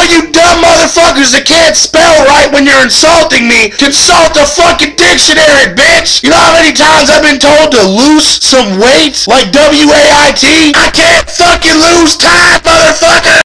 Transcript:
All you dumb motherfuckers that can't spell right when you're insulting me, consult a fucking dictionary, bitch! You know how many times I've been told to lose some weight? Like W-A-I-T? I can't fucking lose time, motherfucker!